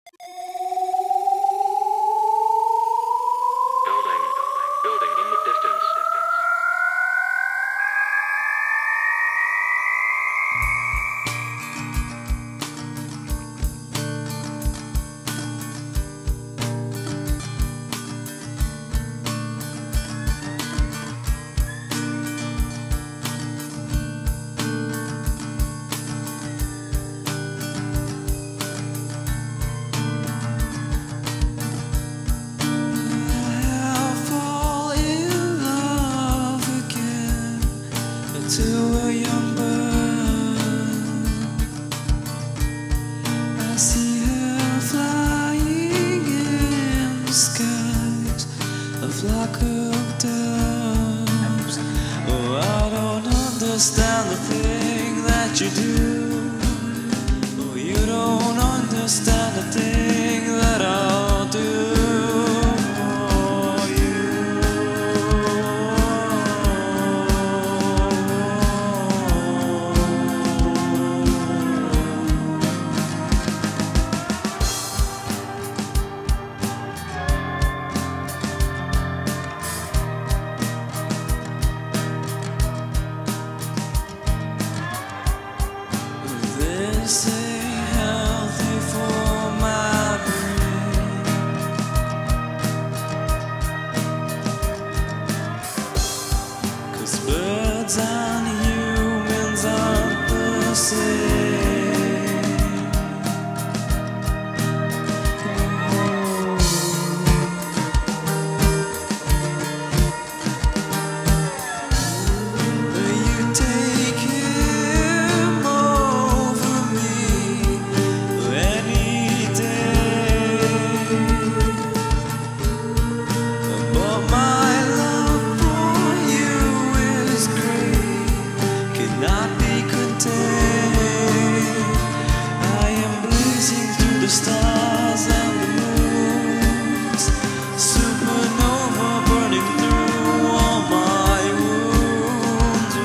Building in the distance. To a young bird, I see her flying in the skies, a flock of doves. Oh, I don't understand the thing that you do. Oh, you don't understand the thing that I'll do. This ain't healthy for my brain, 'cause birds and humans aren't the same. You take him over me any day, but my love for you is great, cannot be contained. I am blazing through the stars and the moons, supernova burning through all my wounds.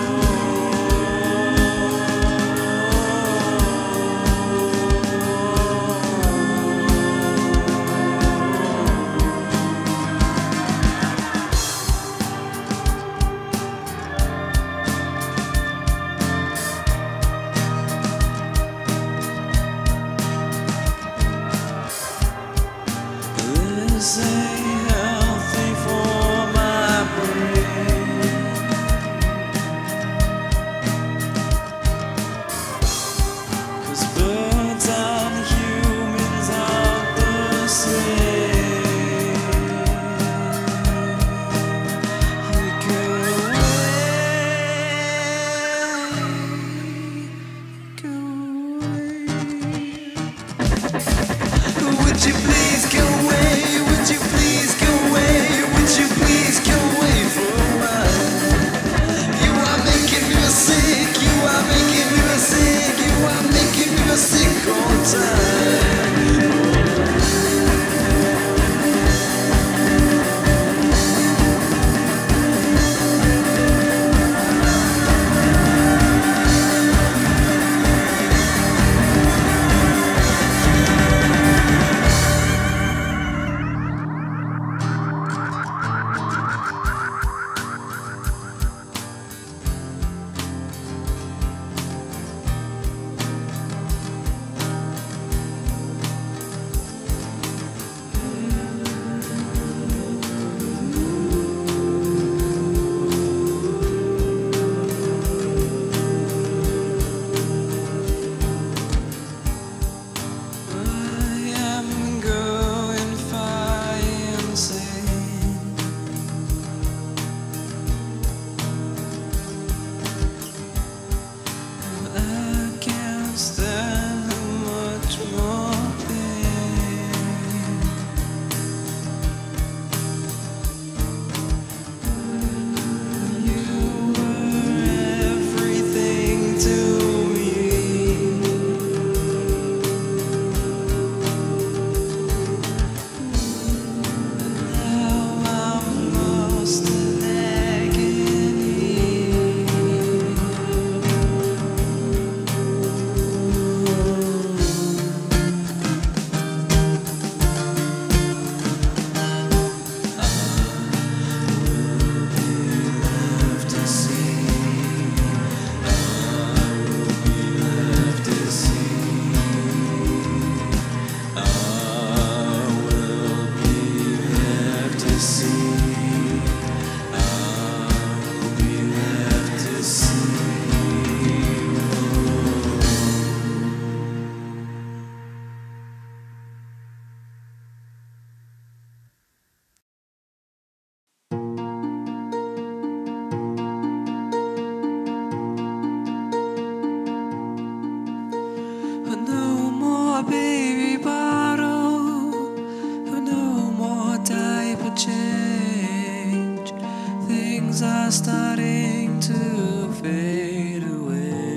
are starting to fade away.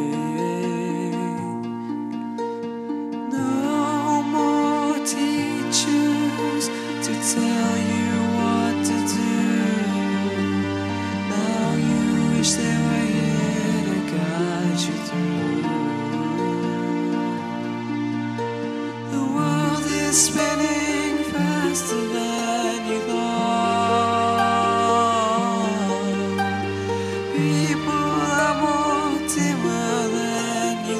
No more teachers to tell you what to do. Now you wish they were here to guide you through. The world is spinning faster than you thought. People are more dimmer than you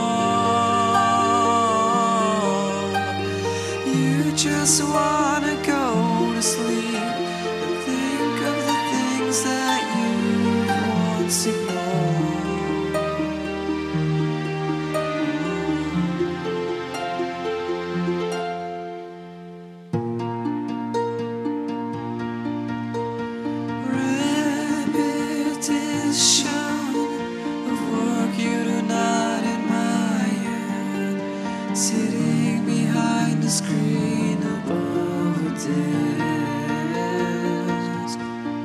thought. You just wanna go to sleep and think of the things that you once ignored. Repetition of work you do not admire, sitting behind a screen above a desk.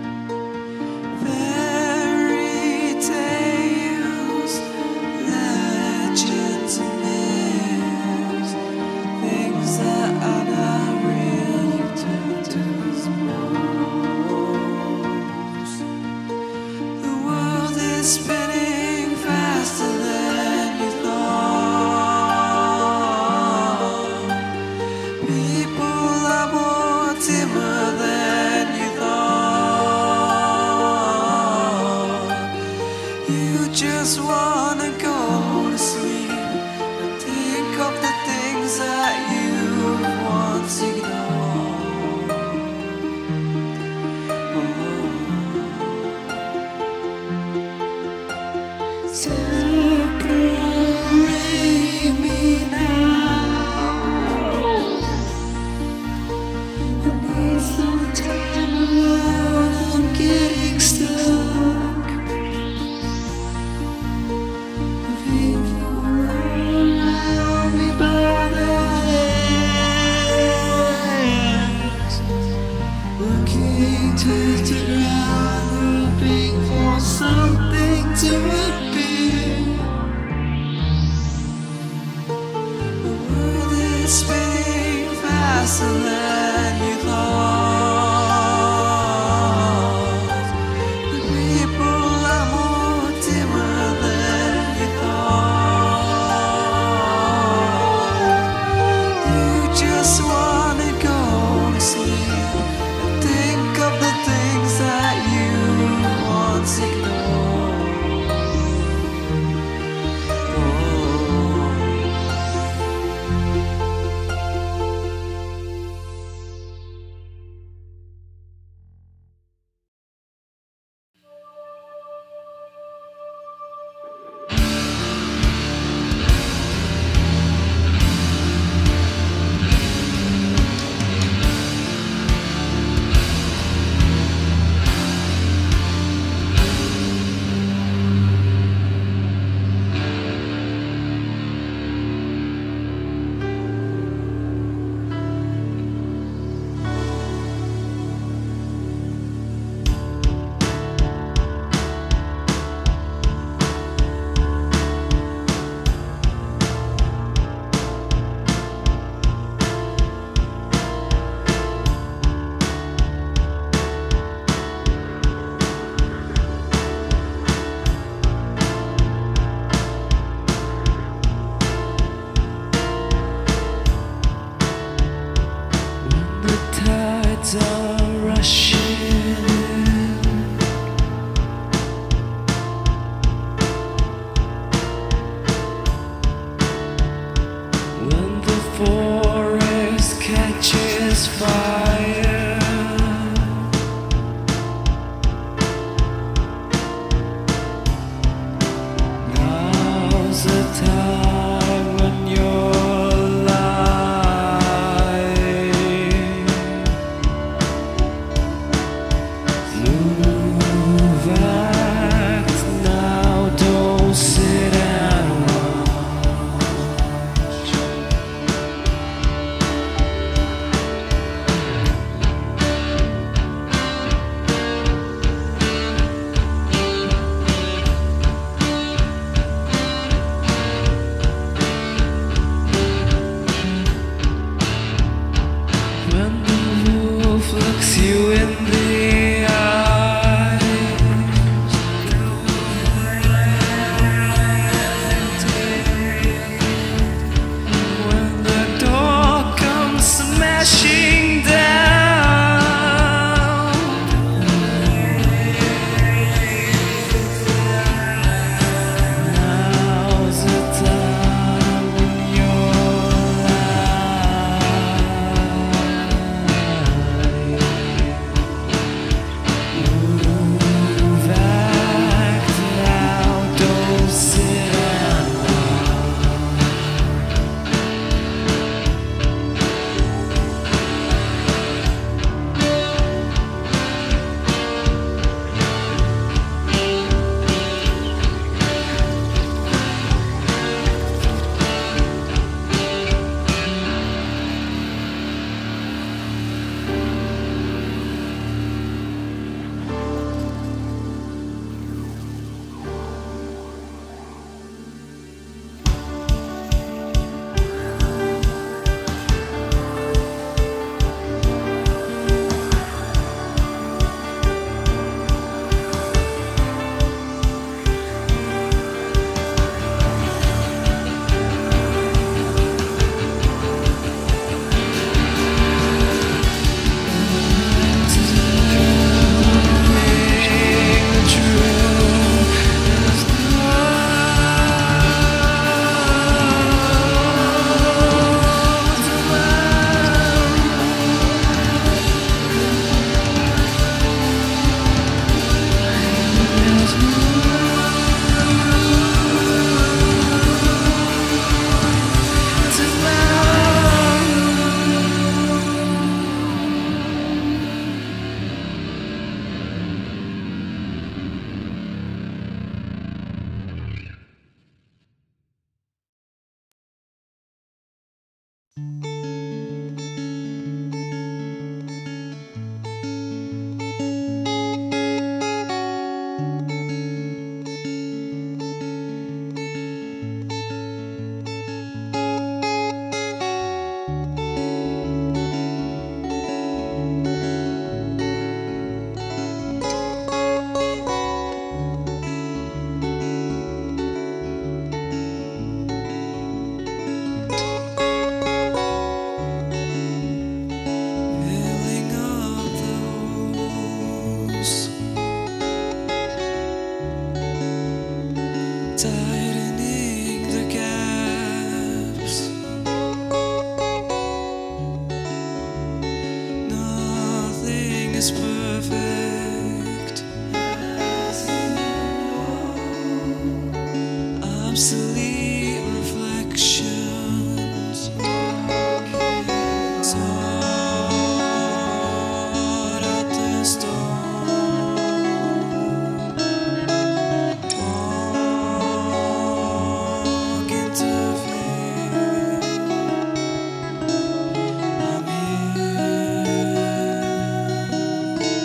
Fairy tales, legends and myths, things that are not real you turn to the most. The world is spinning faster than you thought. People are more dimmer than you thought. You just wanna go to sleep and think of the things that you once ignored. Separate me now. I need some time alone. I'm getting stuck. People around me by the hands, looking to the ground, hoping for something to appear. The world is spinning faster than you thought. The people are more dimmer than you thought. You just wanna go to sleep and think of the things that you once ignored. Are rushing when the forest catches fire. Now's the time when you're alive. in the eyes. When the door comes smashing down, now's the time when you're move, act loud, don't sit and filling up the holes, tightening the gaps. Nothing is perfect. Obsolete reflections, sought at the storm. Walk into fear. I'm here.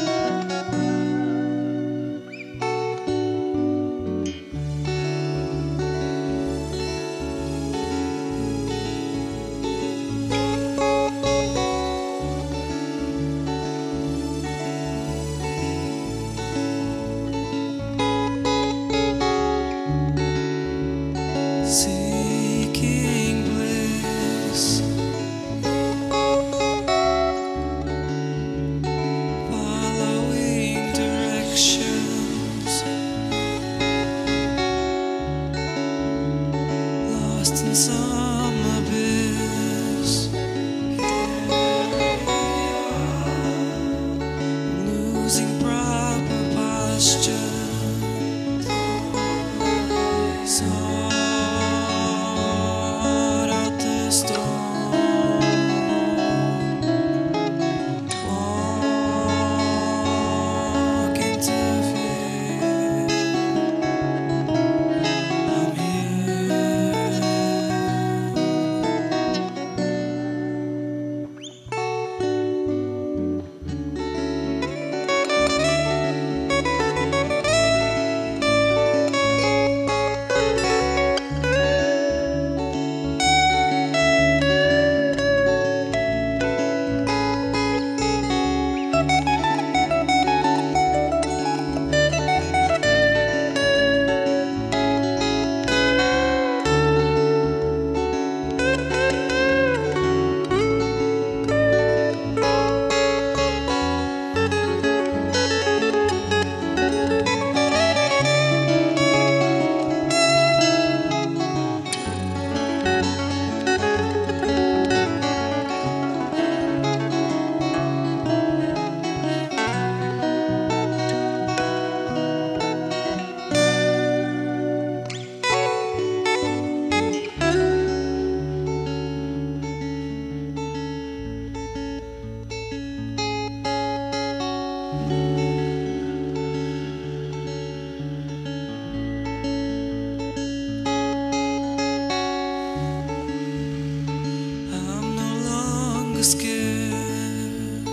scared.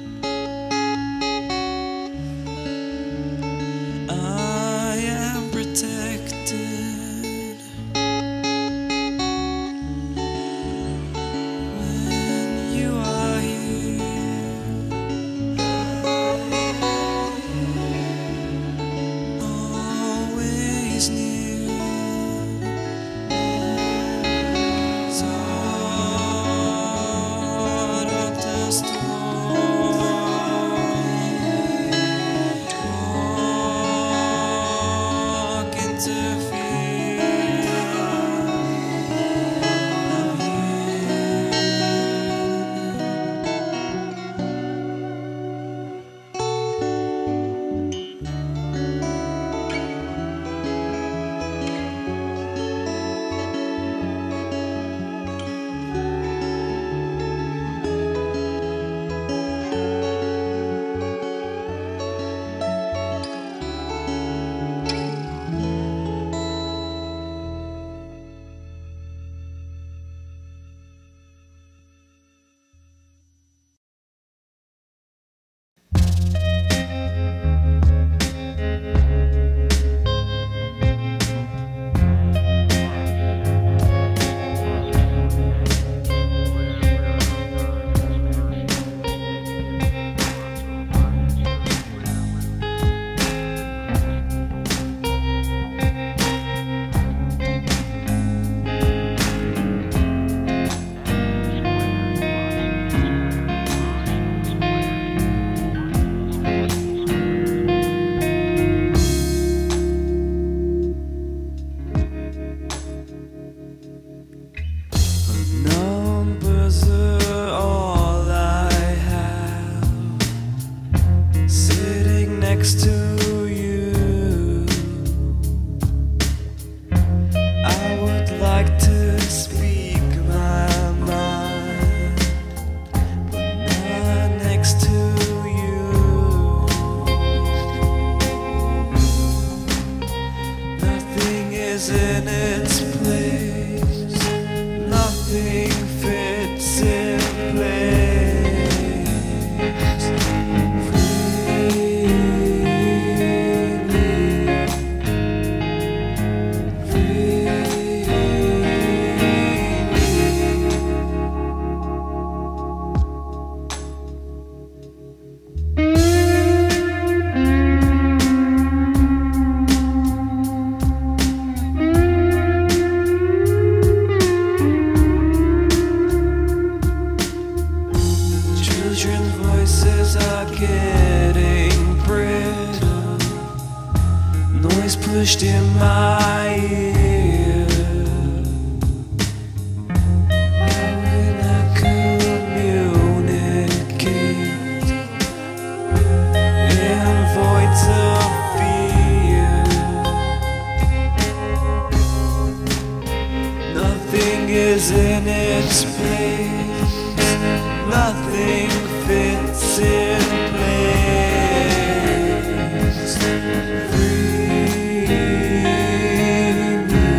I am protected when you are here. Always near. Sort of the storm. Walk into fear. I'm here. Numbers are all I have. Sitting next to you, I would like to speak my mind, but not next to you. Nothing is in its place. Nothing fits in place. Free me. Free Children's voices are getting brittle. Noise pushed in my ear. How will I communicate in voids of fear? Nothing is in its place. Nothing fits in place. Free me.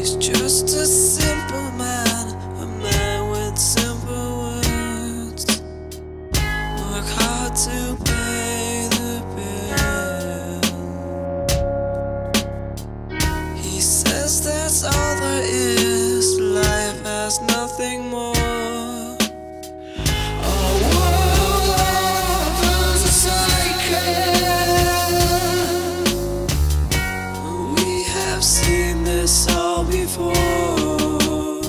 He's just a simple man, a man with simple words. Work hard to pay the bill. He says that's all there is, life has nothing more. All before,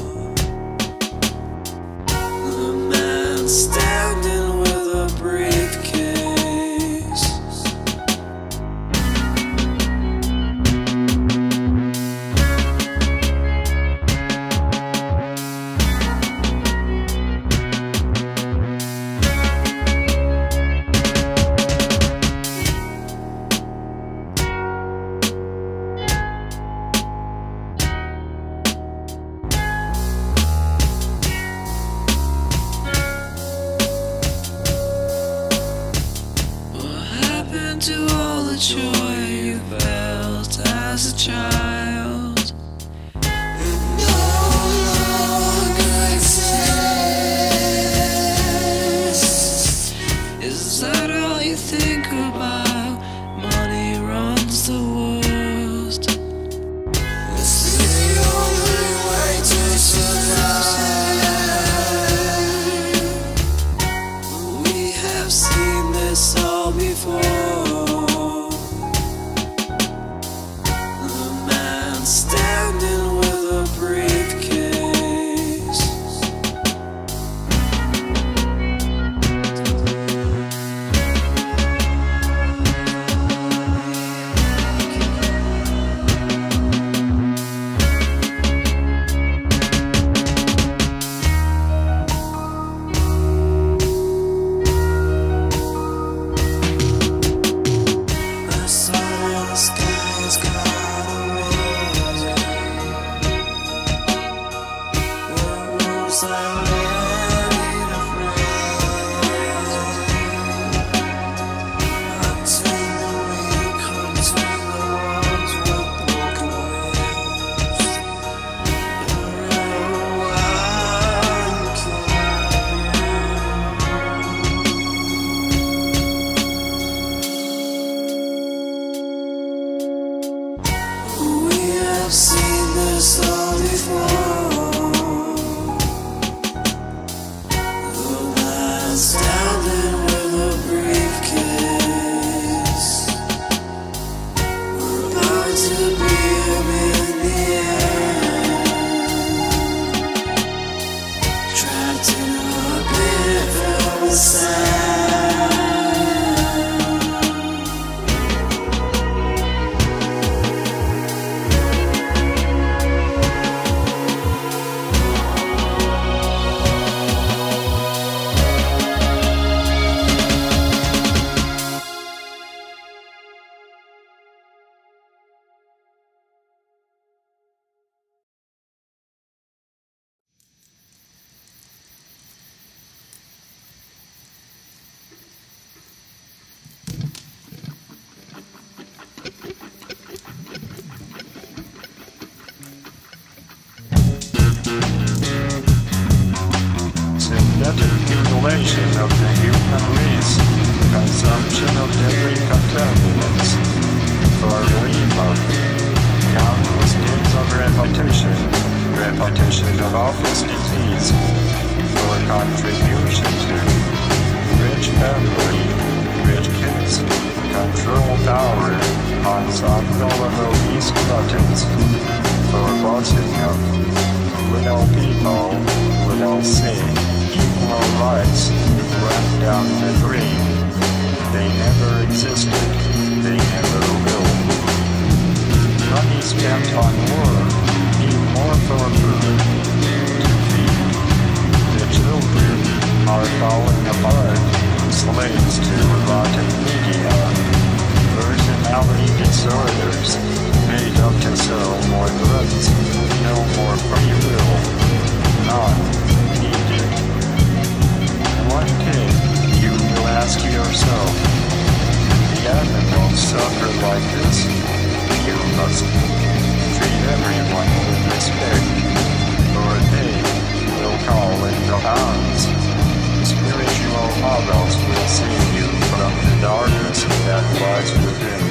the man standing with a briefcase. To all the joy you felt as a child, it no longer exists. Is that all you think about? Money runs the world. It's the only way to survive. We have seen this all before. Standing with a briefcase. The sun in the sky is gone away. I'm ready to pray. Until the weak, until the ones with broken wings. We have seen this all before. Standing with a briefcase. We're about to beat him in the air. Trapped in a pit filled with sand. Mutilation of the human race, consumption of deadly contaminants, for rebirth, countless days of repetition of office disease, for contribution to rich family, rich kids, control power, ensemble of obese gluttons, for bossing of little people, little say, equal rights, run down the drain. They never existed, they never will. Money spent on war, need more for food to feed. The children are falling apart, slaves to rotten media. Personality disorders, made up to sell more drugs, no more free will, none needed. One day, you will ask yourself, the animals suffer like this? You must treat everyone with respect. others will save you from the darkness that lies within.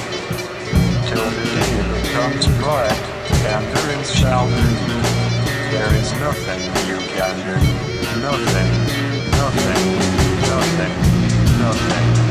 Till the day becomes bright, endurance shall be. There is nothing you can do. Nothing, nothing, nothing, nothing.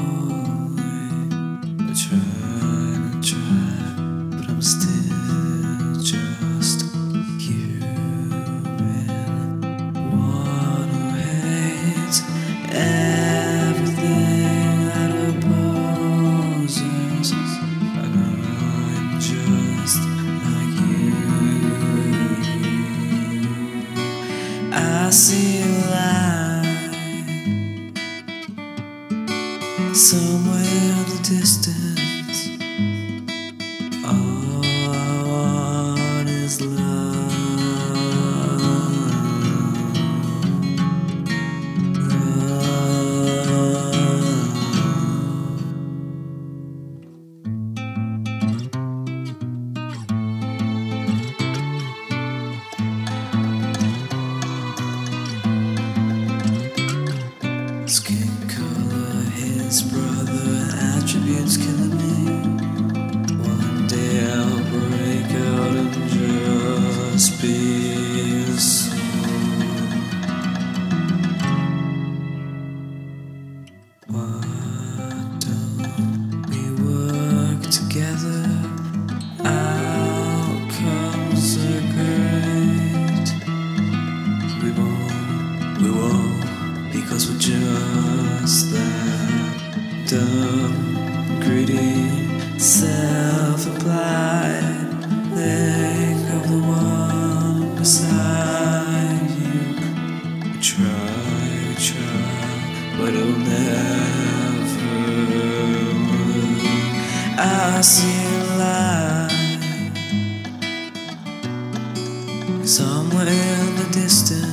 Try, but I'm still somewhere in the distance. All I want is love. Skin color, his brother, attributes killing me. One day I'll break out and just be a soul. Why don't we work together? Outcomes are great. We won't. Because we're just that dumb, greedy, self-applied. Think of the one beside you. We try, but it'll never work. I see a light somewhere in the distance.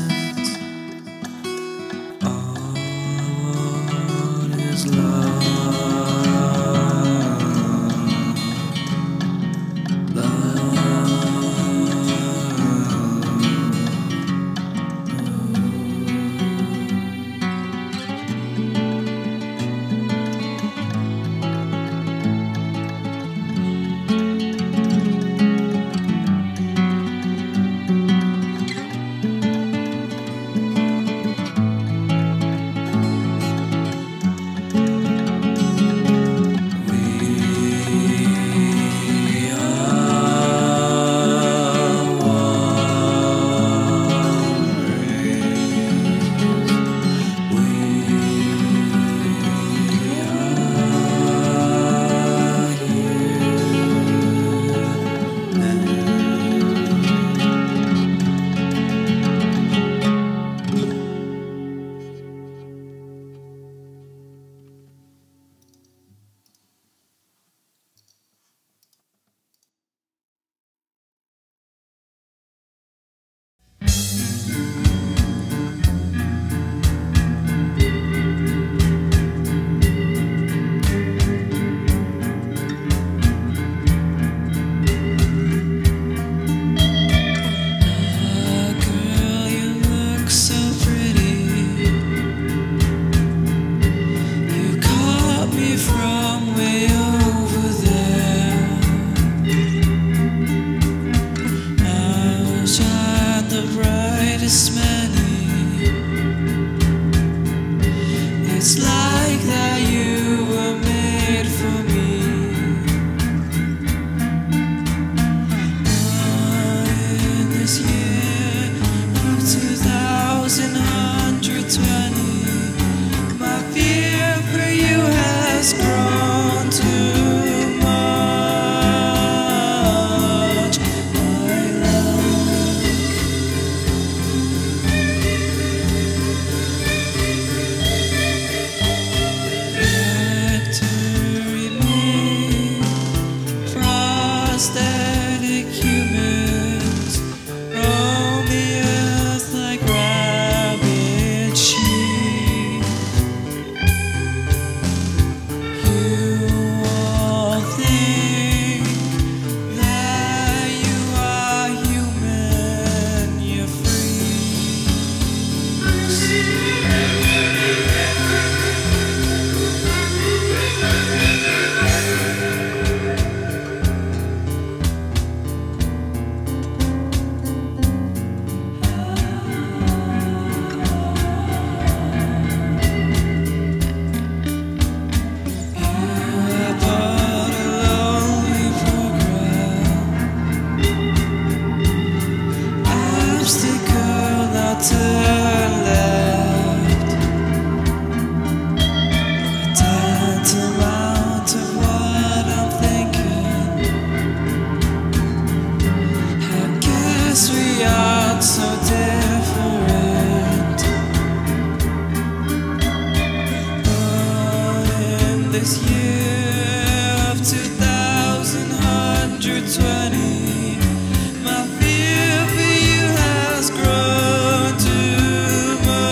It's like that you were made for me. In this year of 2120, my fear for you has grown too much. My love, this year of 2120, my fear for you has grown too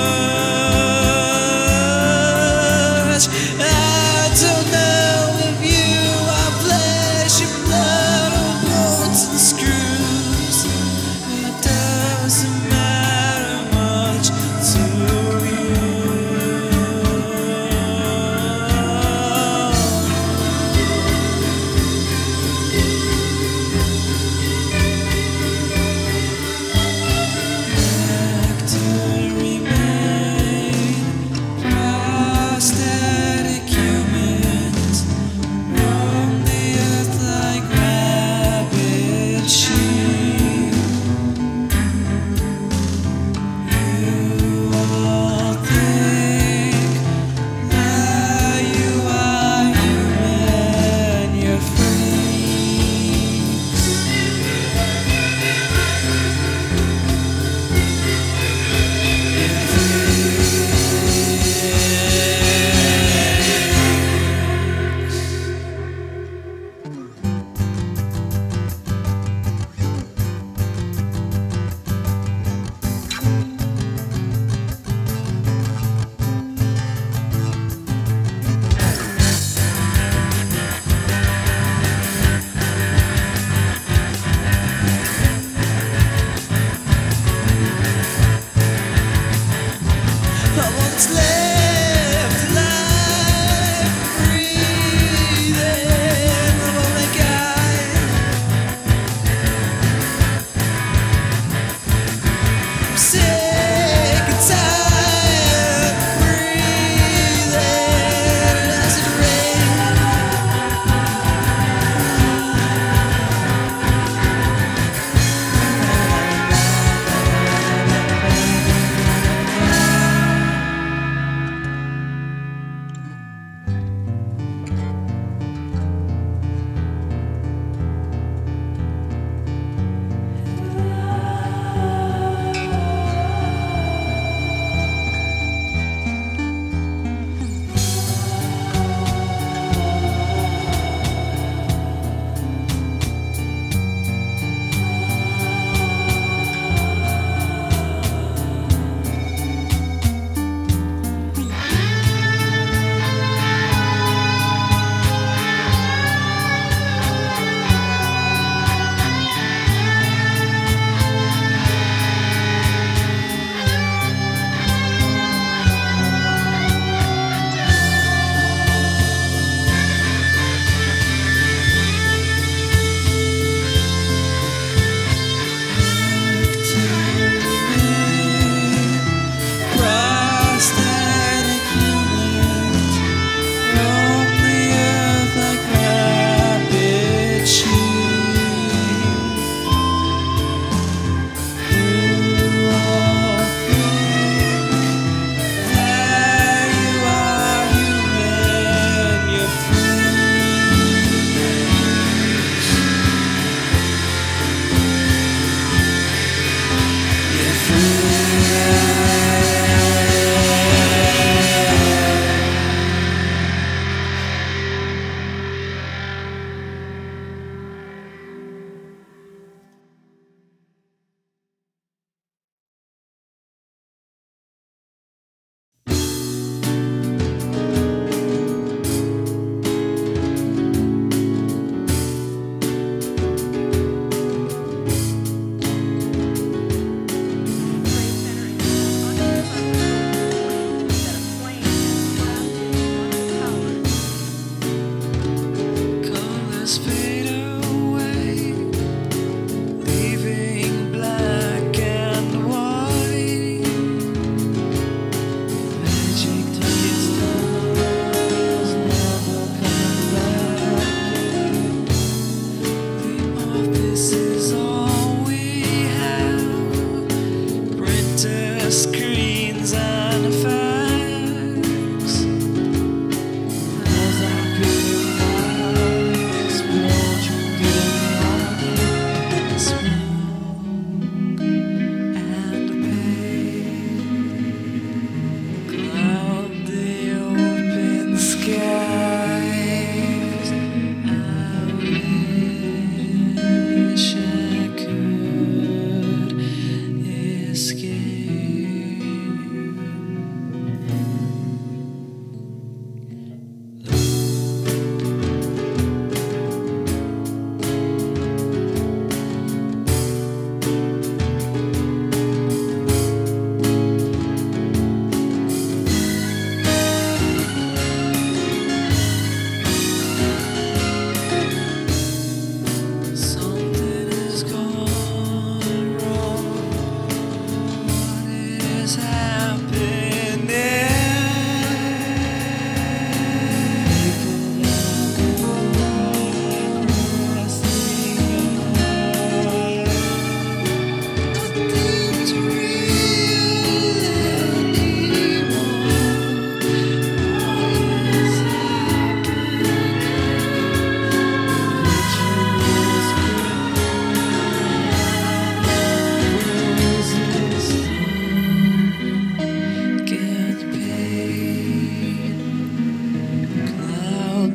much. I don't know if you are flesh and blood or bolts and screws. It doesn't matter much to you. What's left alive, breathing, I'm only guy. I'm sick and tired, breathing as it rains.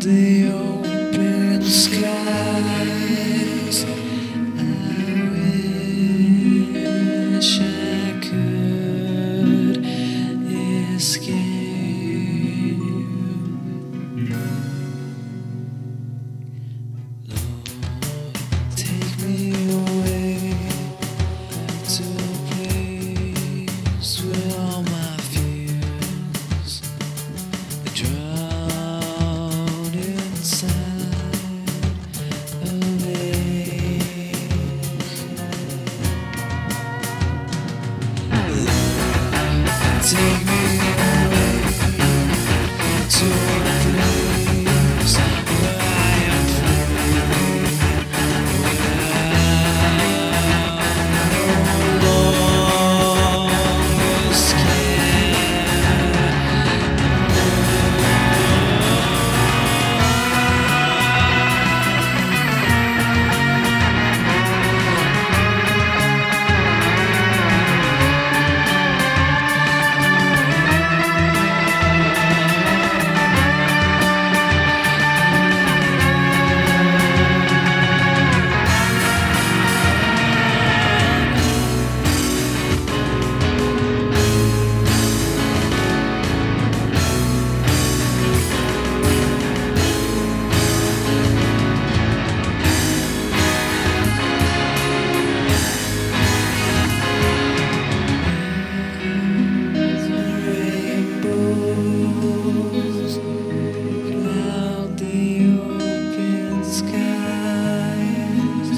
the open skies. I wish I could escape. Lord, take me away to a place where all my fears drown inside a lake. Take me away to a place where I am free, without no lost care. Rainbows cloud the open skies.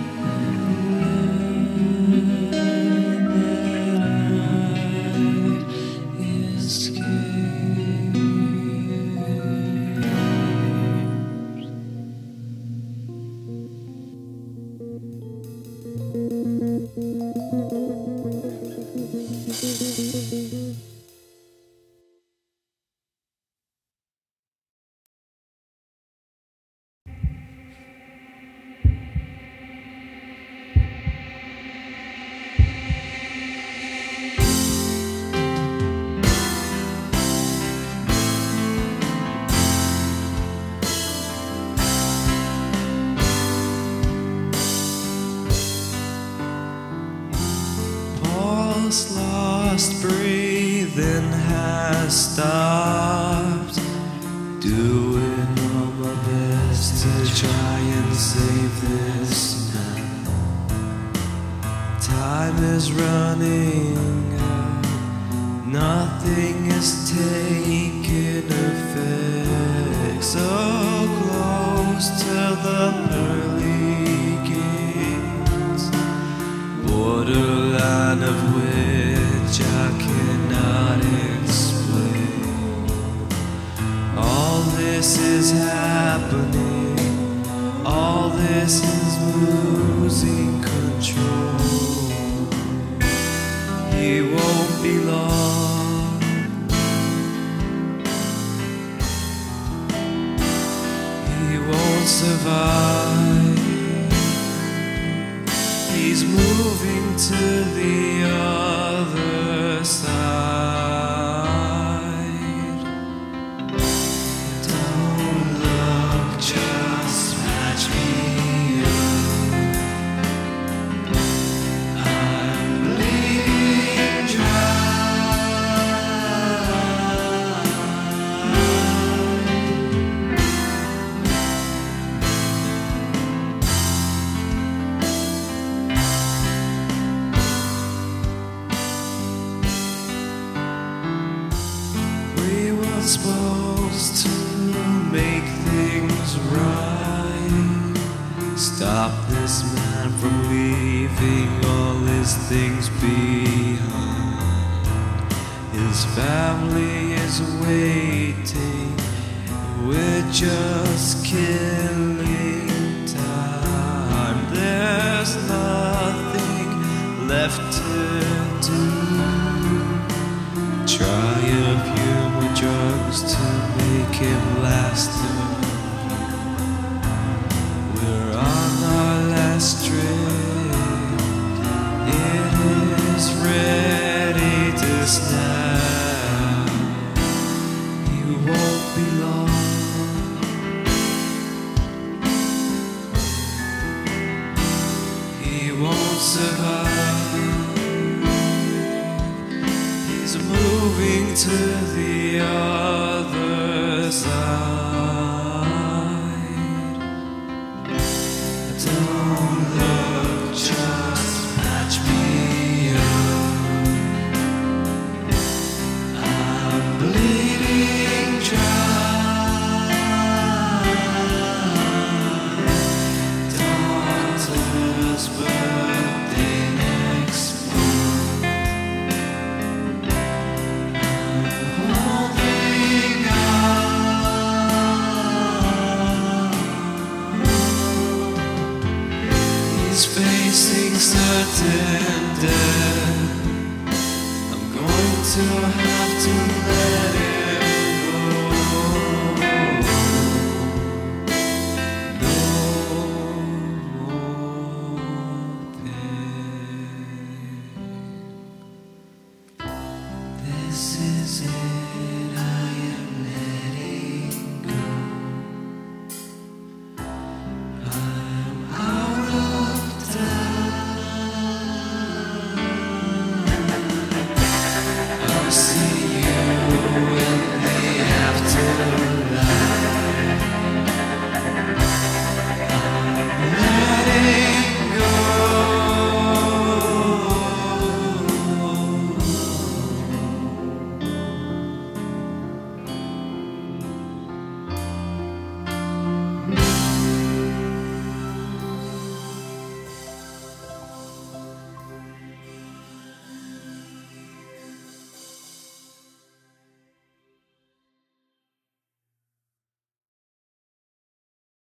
Pulse lost, breathing has stopped. Doing all my best to try and save this man. Time is running out, nothing is taking effect. So close to the pearly gates, borderline of which I cannot explain. All this is happening, all this is losing control. He won't be long, he won't survive. He's moving to the other side. Don't look, just match me up. I'm bleeding dry. Supposed to make things right. Stop this man from leaving all his things behind. His family is waiting, we're just killing time. There's nothing left to do. Try a few more drugs to make him last. We're on our last trip. It is ready to snap. You won't be long. the other side. Don't look, just patch me up. I'm bleeding dry. Daughter's birthday next month. I'm holding out. He's facing certain death. I'm going to have to